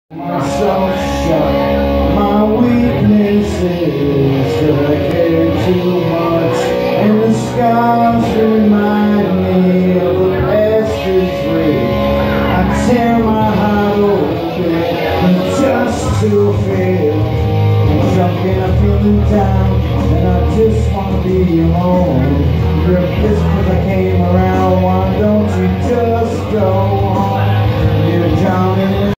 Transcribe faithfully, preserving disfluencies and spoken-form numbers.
Myself shut, my weaknesses, cause I care too much, and the scars remind me of the past is real. I tear my heart open just to feel I'm sunken, I'm feeling down, and I just wanna be alone. You're pissed cause I came around, why don't you just go?